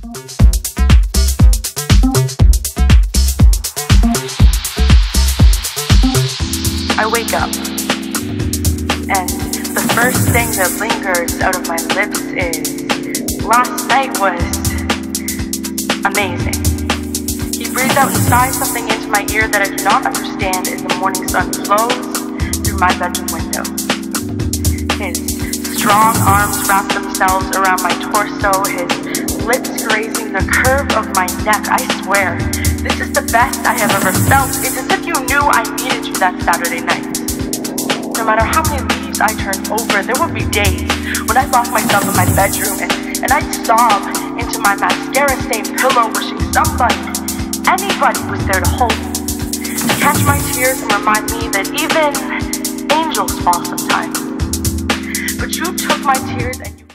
I wake up, and the first thing that lingers out of my lips is, last night was amazing. He breathed out and sighed something into my ear that I do not understand as the morning sun flows through my bedroom window. His strong arms wrap themselves around my torso, his lips grazing the curve of my neck. I swear, this is the best I have ever felt. It's as if you knew I needed you that Saturday night. No matter how many leaves I turned over, there would be days when I'd lock myself in my bedroom and I'd sob into my mascara-stained pillow, wishing somebody, anybody was there to hold me, to catch my tears and remind me that even angels fall sometimes. But you took my tears and you